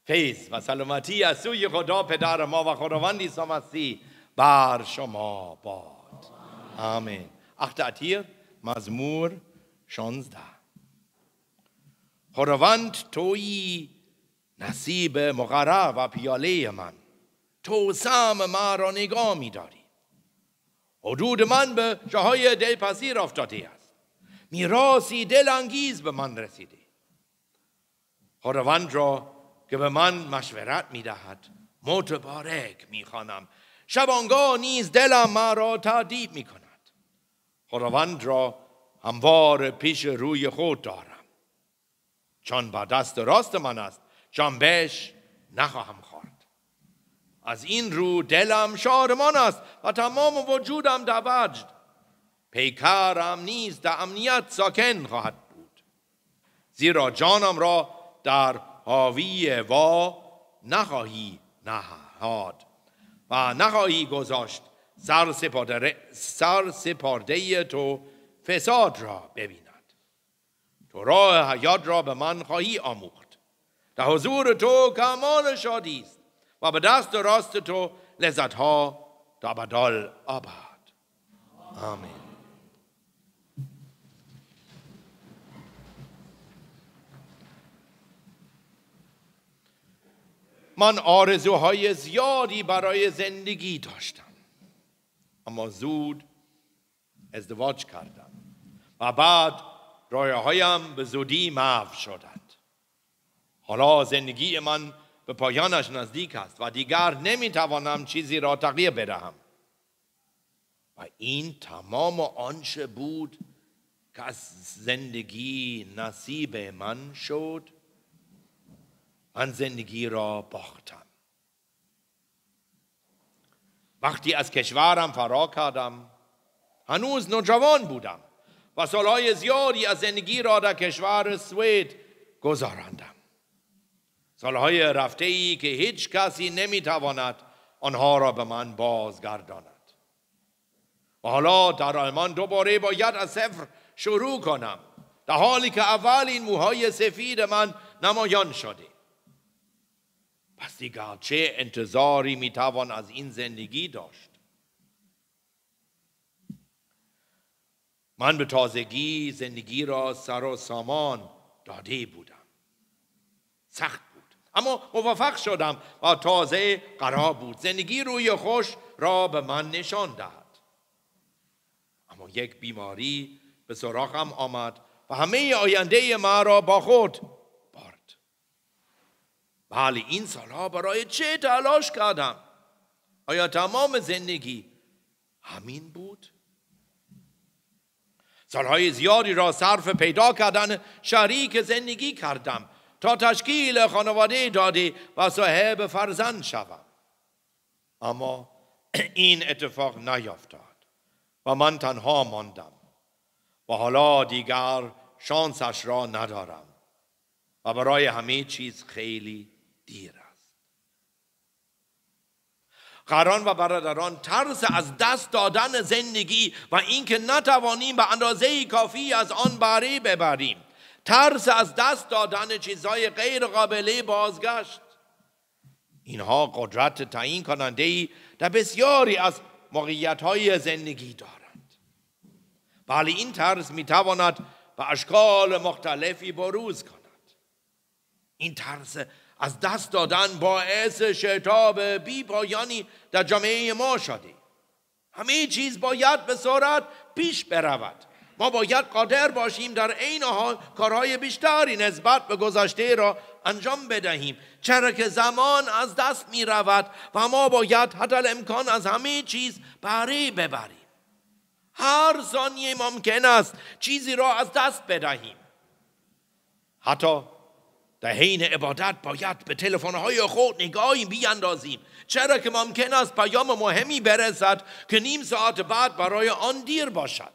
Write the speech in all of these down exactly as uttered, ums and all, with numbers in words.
فیض و سلامتی از سوی خدا پدر ما و خداوند عیسی مسیح بر شما باد. آمین. اختاتیر مزمور شانزده. خداوند تویی نصیب مقرر و پیاله من، تو سهم ما را نگاه می داری. حدود من به جاهای دلپذیر افتاده است، میراثی دلانگیز به من رسیده. خداوند را که به من مشورت می دهد متبارک می خوانم. شبانگاه نیز دلم ما را تأدیب می کند. خداوند را هموار پیش روی خود دارم. چون با دست راست من است، جنبش نخواهم خورد. از این رو دلم شادمان است و تمام وجودم در وجد. پیکرم نیز در امنیت ساکن خواهد بود، زیرا جانم را در حاوی وا نخواهی نهاد و نخواهی گذاشت سر سپرده, سر سپرده تو فساد را ببیند. تو راه حیات را به من خواهی آموخت. در حضور تو کمال شادی است و به دست راست تو لذتها تا ابدال آباد. آمین. من آرزوهای زیادی برای زندگی داشتم، اما زود ازدواج کردم و بعد رویاهایم به زودی محو شدند. حالا زندگی من به پایانش نزدیک است و دیگر نمیتوانم چیزی را تغییر بدهم. و این تمام آنچه بود که از زندگی نصیب من شد. من زندگی را باختم. وقتی از کشورم فرار کردم هنوز نوجوان بودم و سالهای زیادی از زندگی را در کشور سوئد گذراندم. سالهای رفته‌ای که هیچ کسی نمیتواند آنها را به من بازگرداند. و حالا در آلمان دوباره باید از صفر شروع کنم، در حالی که اولین موهای سفید من نمایان شده. پس دیگر چه انتظاری میتوان از این زندگی داشت؟ من به تازگی زندگی را سر و سامان داده بودم. سخت بود، اما موفق شدم و تازه قرار بود زندگی روی خوش را به من نشان دهد. اما یک بیماری به سراغم آمد و همه آینده ما را با خود برد. بله، این سالها برای چه تلاش کردم؟ آیا تمام زندگی همین بود؟ سالهای زیادی را صرف پیدا کردن شریک زندگی کردم تا تشکیل خانواده داده و صاحب فرزند شوم. اما این اتفاق نیفتاد و من تنها ماندم و حالا دیگر شانسش را ندارم و برای همه چیز خیلی دیر است. خواهران و برادران، ترس از دست دادن زندگی و اینکه نتوانیم به اندازه کافی از آن بهره ببریم، ترس از دست دادن چیزهای غیر قابل بازگشت، اینها قدرت تعیین کننده در بسیاری از موقعیت‌های زندگی دارند. بله، این ترس میتواند به اشکال مختلفی بروز کند. این ترس از دست دادن باعث شتاب بی پایانی در جامعه ما شده. همه چیز باید به سرعت پیش برود. ما باید قادر باشیم در عین حال کارهای بیشتری نسبت به گذشته را انجام بدهیم، چرا که زمان از دست می رود و ما باید حتی الامکان از همه چیز بهره ببریم. هر ثانیه ممکن است چیزی را از دست بدهیم. حتی در حین عبادت باید به تلفن‌های خود نگاهی بیاندازیم، چرا که ممکن است پیام مهمی برسد که نیم ساعت بعد برای آن دیر باشد.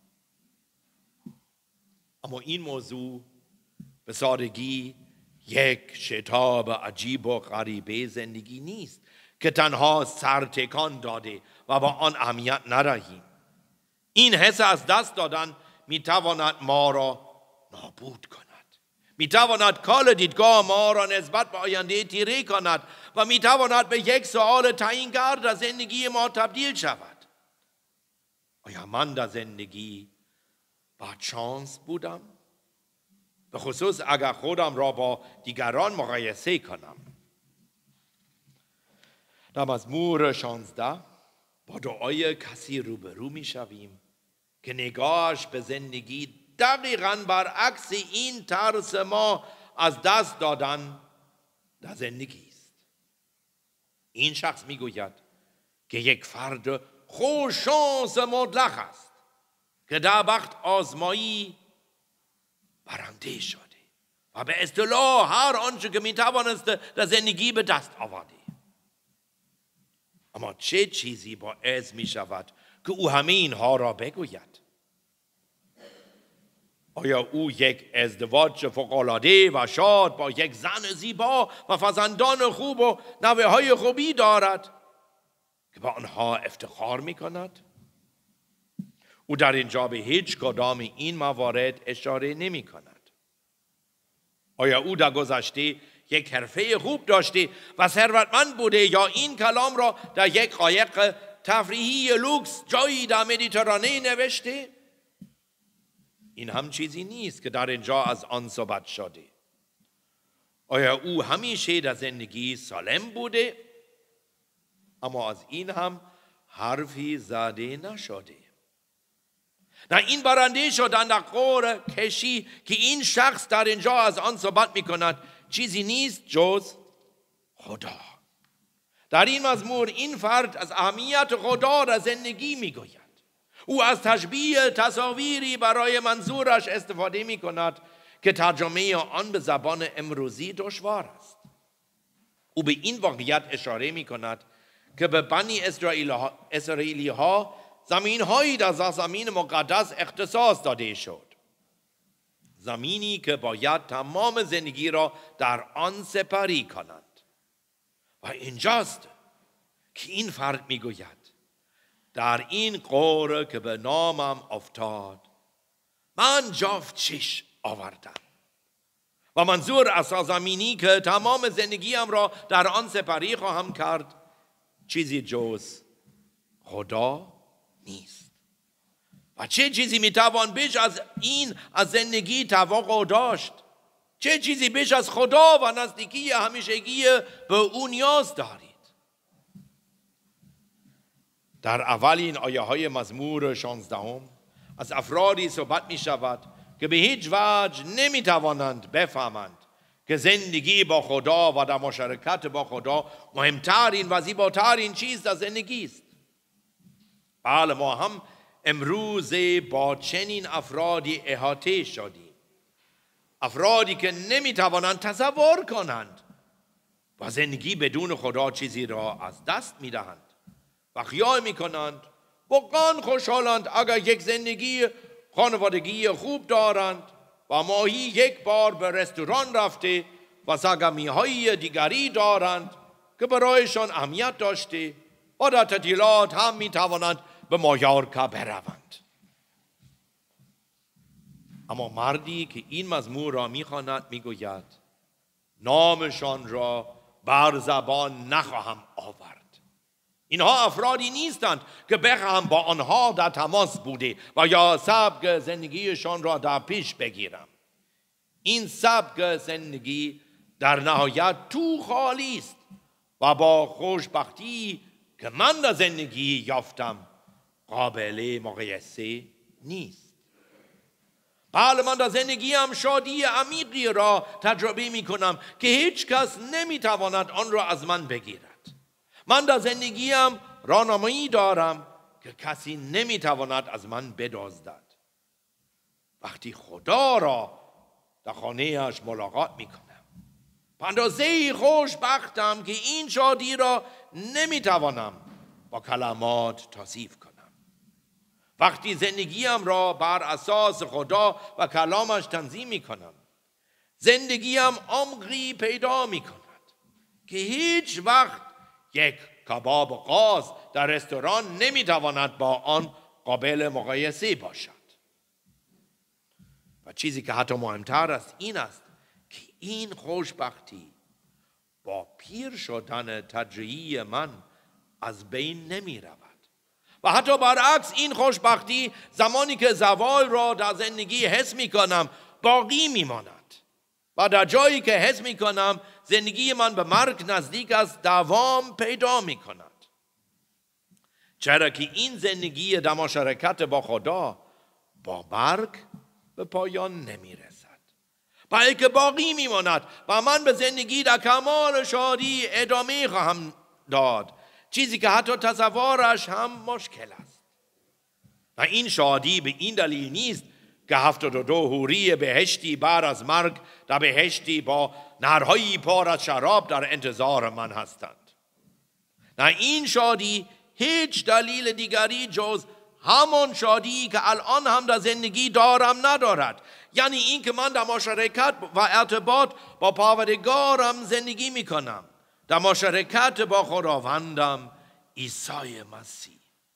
اما این موضوع به سادگی یک شتاب عجیب و غریبه زندگی نیست که تنها سر تکان داده و با آن اهمیت ندهیم. این حس از دست دادن میتواند ما را نابود کند، میتواند کال دیدگاه ما را نسبت به آینده تیره کند و میتواند به یک سوال تعیینگر در زندگی ما تبدیل شود. آیا من در زندگی با شانس بودم؟ به خصوص اگر خودم را با دیگران مقایسه کنم. در مزمور شانزده با دعای کسی روبرو می شویم که نگاهش به زندگی دقیقاً برعکس این ترس ما از دست دادن در زندگی است. این شخص می گوید که یک فرد خوش شانس مطلق است که در وقت آزمایی برنده شده و به اصطلاح هر آنچه که می توانست در زندگی به دست آورده. اما چه چیزی باعث می شود که او همه اینها را بگوید؟ آیا او یک ازدواج فوق‌العاده و شاد با یک زن زیبا و فرزندان خوب و نوه های خوبی دارد که با آنها افتخار می کند؟ او در اینجا به هیچ کدام این موارد اشاره نمی کند. آیا او در گذشته یک حرفه خوب داشته و ثروتمند بوده یا این کلام را در یک قایق تفریحی لوکس جایی در مدیترانه نوشته؟ این هم چیزی نیست که در اینجا از آن صحبت شده. آیا او همیشه در زندگی سالم بوده؟ اما از این هم حرفی زده نشده. نه، این برنده شدن در قرعه کشی که این شخص در اینجا از آن صحبت می کند چیزی نیست جز خدا. در این مزمور این فرد از اهمیت خدا در زندگی می گوید. او از تشبیه تصاویری برای منظورش استفاده می کند که ترجمه آن به زبان امروزی دشوار است. او به این واقعیت اشاره می کند که به بنی اسرائیلی ها زمین هایی در زمین مقدس اختصاص داده شد. زمینی که باید تمام زندگی را در آن سپری کنند. و اینجاست که این فرد می گوید در این قرعه که به نامم افتاد من جفت چش آوردم. و منظور از زمینی که تمام زندگیم را در آن سپری خواهم کرد چیزی جز خدا نیست. و چه چیزی میتوان بیش از این از زندگی توقع داشت؟ چه چیزی بیش از خدا و نزدیکی همیشگی به او نیاز دارید؟ در اولین آیه های مزمور شانزدهم از افرادی صحبت می شود که به هیچ وجه نمی توانند بفهمند که زندگی با خدا و در مشارکت با خدا مهمترین و زیباترین چیز در زندگی است. بله، ما هم امروز با چنین افرادی احاطه شدیم. افرادی که نمی توانند تصور کنند و زندگی بدون خدا چیزی را از دست می دهند و خیال می کنند واقعا خوشحالند اگر یک زندگی خانوادگی خوب دارند و ماهی یک بار به رستوران رفته و سرگرمی های دیگری دارند که برایشان اهمیت داشته و در تعطیلات هم می توانند به مایورکا بروند. اما مردی که این مزمور را می خواند می گوید نامشان را بر زبان نخواهم آورد. اینها افرادی نیستند که بخواهم با آنها در تماس بوده و یا سبک زندگیشان را در پیش بگیرم. این سبک زندگی در نهایت تو خالی است و با خوشبختی که من در زندگی یافتم قابل مقایسه نیست. بله، من در زندگیم شادی عمیقی را تجربه می کنم که هیچ کس نمی تواند آن را از من بگیرد. من در زندگیم راهنمایی دارم که کسی نمی تواند از من بدزدد. وقتی خدا را در خانه‌اش ملاقات می کنم به اندازه خوشبختم که این شادی را نمی توانم با کلمات توصیف کنم. وقتی زندگیم را بر اساس خدا و کلامش تنظیم می کنم زندگیم عمقی پیدا می کند که هیچ وقت یک کباب قاز در رستوران نمی تواند با آن قابل مقایسه باشد. و چیزی که حتی مهمتر است این است این خوشبختی با پیر شدن تدریجی من از بین نمی رود. و حتی برعکس این خوشبختی زمانی که زوال را در زندگی حس می کنم باقی می ماند. و در جایی که حس می کنم زندگی من به مرگ نزدیک است دوام پیدا می کند. چرا که این زندگی در مشارکت با خدا با مرگ به پایان نمی رسد، بلکه باقی می ماند و من به زندگی در کمال شادی ادامه خواهم داد، چیزی که حتی تصورش هم مشکل است. و این شادی به این دلیل نیست که هفتاد و دو حوری بهشتی بعد از مرگ در بهشتی با نهرهایی پر از شراب در انتظار من هستند. نه، این شادی هیچ دلیل دیگری جز همان شادی که الان هم در زندگی دارم ندارد. یعنی این که من در مشارکت و ارتباط با پروردگارم زندگی می کنم، در مشارکت با خداوندم عیسی مسیح.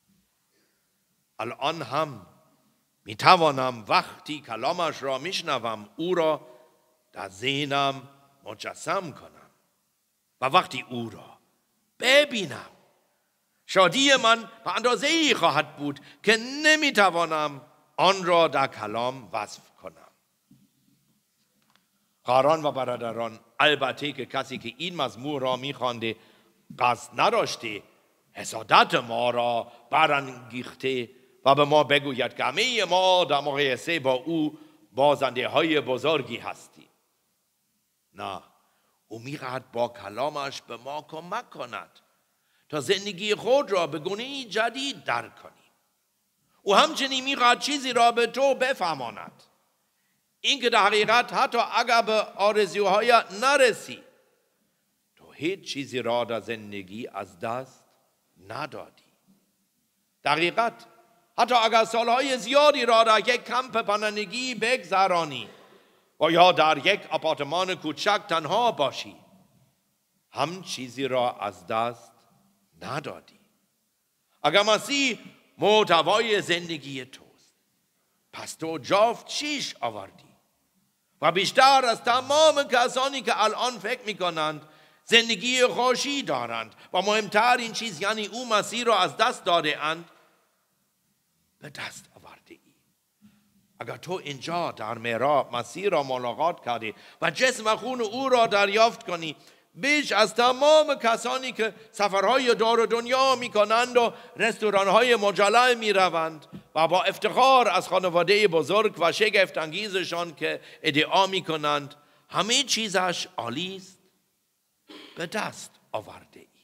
الان هم می توانم وقتی کلامش را می شنوم او را در ذهنم مجسم کنم و وقتی او را ببینم شادی من به اندازه‌ای خواهد بود که نمی توانم آن را در کلام وصف کنم. خواهران و برادران، البته که کسی که این مزمور را می‌خوانده قصد نداشته حسادت ما را برانگیخته و به ما بگوید که همه ما در مقایسه با او بازنده های بزرگی هستیم. نه، او می‌خواهد با کلامش به ما کمک کند تا زندگی خود را به گونه‌ای جدید درک کنیم. او همچنین می‌خواهد چیزی را به تو بفهماند، این که در حقیقت حتی اگر به آرزوهایت نرسی تو هیچ چیزی را در زندگی از دست ندادی. در حقیقت حتی اگر سالهای زیادی را در یک کمپ پناهندگی بگذرانی و یا در یک آپارتمان کوچک تنها باشی هم چیزی را از دست ندادی. اگر مسیح محتوای زندگی توست پس تو جفت چیش آوردی و بیشتر از تمام کسانی که الان فکر میکنند زندگی خوشی دارند و مهمتر این چیز یعنی او مسیح را از دست داده اند به دست آورده ای. اگر تو اینجا در محراب مسیح را ملاقات کردی و جسم و خون او را دریافت کنی بیش از تمام کسانی که سفرهای دور دنیا میکنند و رستورانهای مجلل میروند و با افتخار از خانواده بزرگ و شگفت انگیزشان که ادعا میکنند همه چیزش عالی است به دست آورده ای.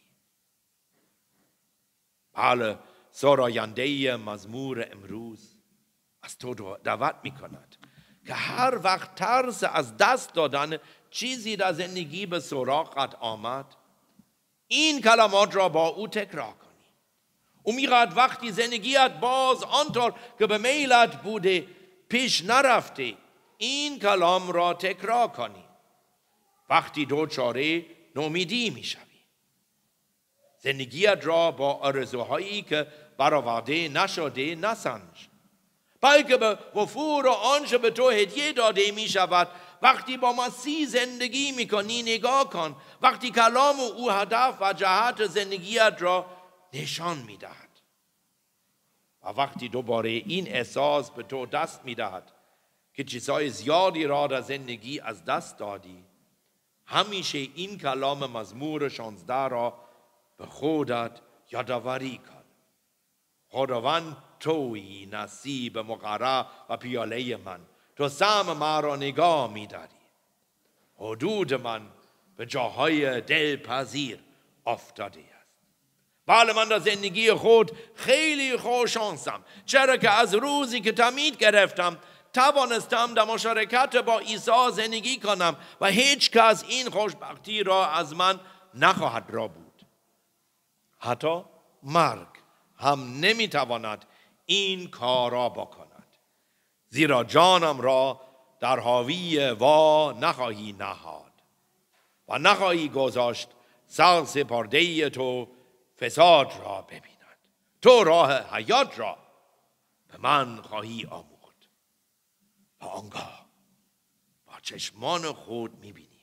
بله، سراینده مزمور امروز از تو دعوت میکند که هر وقت ترس از دست دادن چیزی در زندگی به سراغت آمد این کلمات را با او تکرار کنی. او میخواهد وقتی زندگیت باز آنطور که به میلت بوده پیش نرفته این کلام را تکرار کنی. وقتی دوچاره نومیدی میشوی زندگیت را با آرزوهایی که برآورده نشده نسنج، بلکه به وفور و آنچه به تو هدیه داده می شود وقتی با مسیح زندگی می کنی نگاه کن. وقتی کلام او هدف و جهت زندگیت را نشان می دهد و وقتی دوباره این احساس به تو دست می دهد که چیزهای زیادی را در زندگی از دست دادی همیشه این کلام مزمور شانزده را به خودت یادآوری کن. خداوند تویی نصیب مقرر و پیاله من، تو سهم من را نگاه می داری. حدود من به جاهای دلپذیر افتاده است. بله، من در زندگی خود خیلی خوششانسم، چرا که از روزی که تمید گرفتم توانستم در مشارکت با عیسی زندگی کنم و هیچ کس این خوشبختی را از من نخواهد را بود. حتی مرگ هم نمیتواند این کار را بکند، زیرا جانم را در حاوی وا نخواهی نهاد و نخواهی گذاشت سر سپرده تو فساد را ببیند. تو راه حیات را به من خواهی آموخت و آنگاه با چشمان خود میبینی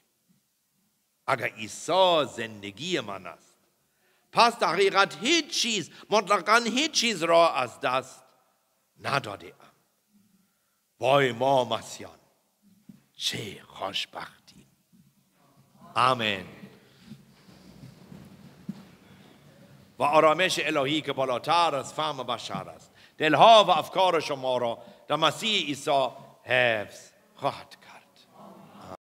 اگر عیسی زندگی من است، پس در حقیقت هیچ چیز، مطلقاً هیچ چیز را از دست نداده ام. وای ما مسیحیان، چه خوشبختیم. آمین. و آرامش الهی که بالاتر از فهم بشر است، دلها و افکار شما را در مسیح عیسی حفظ خواهد کرد.